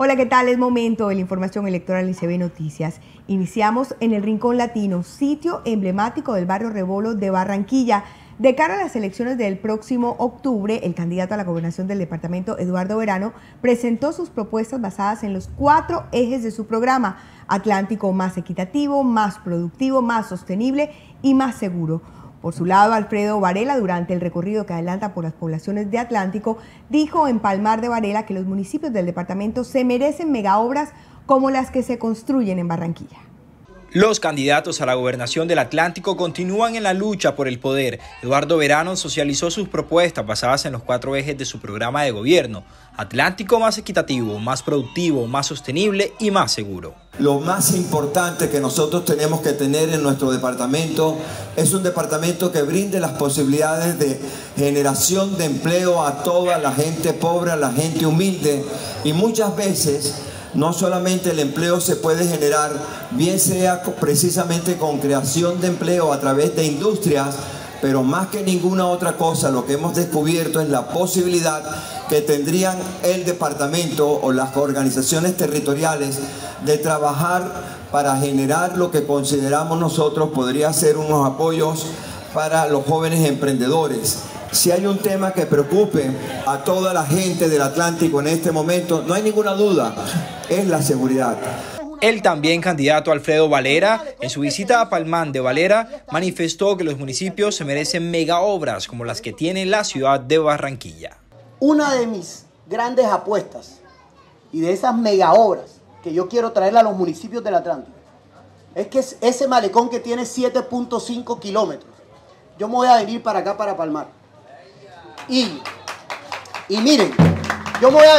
Hola, ¿qué tal? Es momento de la información electoral en CB Noticias. Iniciamos en el Rincón Latino, sitio emblemático del barrio Rebolo de Barranquilla. De cara a las elecciones del próximo octubre, el candidato a la gobernación del departamento, Eduardo Verano, presentó sus propuestas basadas en los 4 ejes de su programa: Atlántico más equitativo, más productivo, más sostenible y más seguro. Por su lado, Alfredo Varela, durante el recorrido que adelanta por las poblaciones de Atlántico, dijo en Palmar de Varela que los municipios del departamento se merecen megaobras como las que se construyen en Barranquilla. Los candidatos a la gobernación del Atlántico continúan en la lucha por el poder. Eduardo Verano socializó sus propuestas basadas en los 4 ejes de su programa de gobierno: Atlántico más equitativo, más productivo, más sostenible y más seguro. Lo más importante que nosotros tenemos que tener en nuestro departamento es un departamento que brinde las posibilidades de generación de empleo a toda la gente pobre, a la gente humilde, y muchas veces no solamente el empleo se puede generar, bien sea precisamente con creación de empleo a través de industrias, pero más que ninguna otra cosa lo que hemos descubierto es la posibilidad que tendrían el departamento o las organizaciones territoriales de trabajar para generar lo que consideramos nosotros podría ser unos apoyos para los jóvenes emprendedores. Si hay un tema que preocupe a toda la gente del Atlántico en este momento, no hay ninguna duda, es la seguridad. El también candidato Alfredo Varela, en su visita a Palmar de Varela, manifestó que los municipios se merecen megaobras como las que tiene la ciudad de Barranquilla. Una de mis grandes apuestas y de esas megaobras que yo quiero traerle a los municipios del Atlántico es que ese malecón que tiene 7.5 kilómetros, yo me voy a venir para acá, para Palmar. Y miren, yo me voy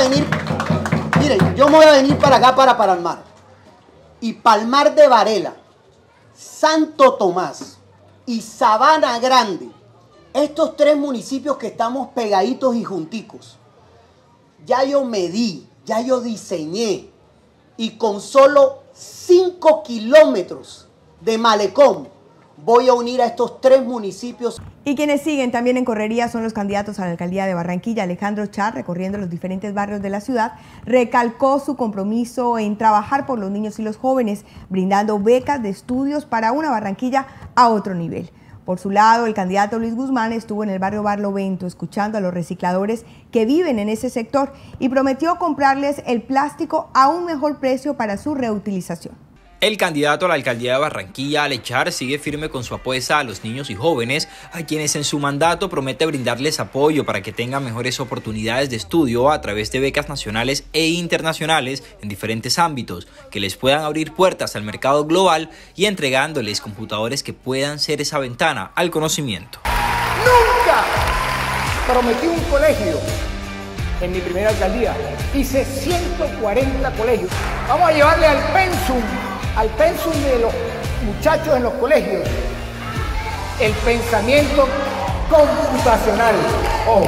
a venir para acá, para Palmar. Y Palmar de Varela, Santo Tomás y Sabana Grande, estos 3 municipios que estamos pegaditos y junticos, ya yo medí, ya yo diseñé, y con solo 5 kilómetros de malecón voy a unir a estos 3 municipios. Y quienes siguen también en correría son los candidatos a la alcaldía de Barranquilla. Alejandro Char, recorriendo los diferentes barrios de la ciudad, recalcó su compromiso en trabajar por los niños y los jóvenes, brindando becas de estudios para una Barranquilla a otro nivel. Por su lado, el candidato Luis Guzmán estuvo en el barrio Barlovento escuchando a los recicladores que viven en ese sector y prometió comprarles el plástico a un mejor precio para su reutilización. El candidato a la alcaldía de Barranquilla, Alechar, sigue firme con su apuesta a los niños y jóvenes, a quienes en su mandato promete brindarles apoyo para que tengan mejores oportunidades de estudio a través de becas nacionales e internacionales en diferentes ámbitos, que les puedan abrir puertas al mercado global y entregándoles computadores que puedan ser esa ventana al conocimiento. ¡Nunca prometí un colegio! En mi primera alcaldía hice 140 colegios. Vamos a llevarle al pensum de los muchachos en los colegios el pensamiento computacional. Ojo,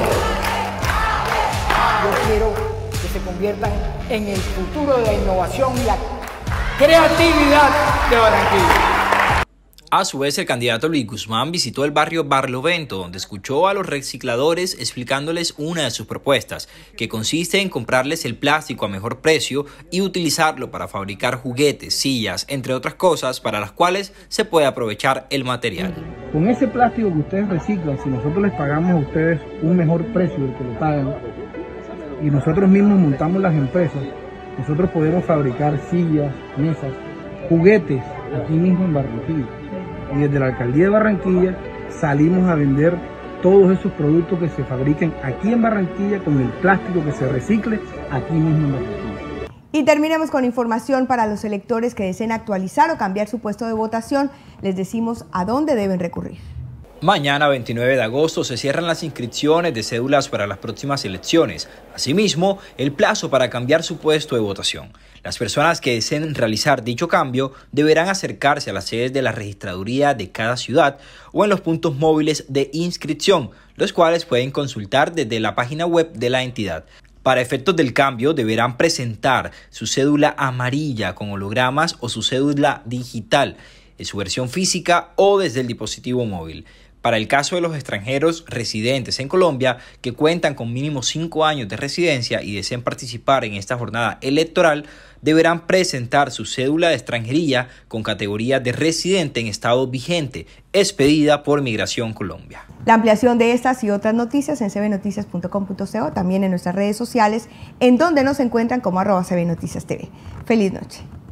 yo quiero que se conviertan en el futuro de la innovación y la creatividad de Barranquilla. A su vez, el candidato Luis Guzmán visitó el barrio Barlovento, donde escuchó a los recicladores explicándoles una de sus propuestas, que consiste en comprarles el plástico a mejor precio y utilizarlo para fabricar juguetes, sillas, entre otras cosas para las cuales se puede aprovechar el material. Con ese plástico que ustedes reciclan, si nosotros les pagamos a ustedes un mejor precio del que lo pagan y nosotros mismos montamos las empresas, nosotros podemos fabricar sillas, mesas, juguetes aquí mismo en Barranquilla. Y desde la alcaldía de Barranquilla salimos a vender todos esos productos que se fabriquen aquí en Barranquilla con el plástico que se recicle aquí mismo en Barranquilla. Y terminemos con información para los electores que deseen actualizar o cambiar su puesto de votación. Les decimos a dónde deben recurrir. Mañana, 29 de agosto, se cierran las inscripciones de cédulas para las próximas elecciones. Asimismo, el plazo para cambiar su puesto de votación. Las personas que deseen realizar dicho cambio deberán acercarse a las sedes de la registraduría de cada ciudad o en los puntos móviles de inscripción, los cuales pueden consultar desde la página web de la entidad. Para efectos del cambio, deberán presentar su cédula amarilla con hologramas o su cédula digital en su versión física o desde el dispositivo móvil. Para el caso de los extranjeros residentes en Colombia que cuentan con mínimo 5 años de residencia y deseen participar en esta jornada electoral, deberán presentar su cédula de extranjería con categoría de residente en estado vigente, expedida por Migración Colombia. La ampliación de estas y otras noticias en cbnoticias.com.co, también en nuestras redes sociales, en donde nos encuentran como @cbnoticiastv. Feliz noche.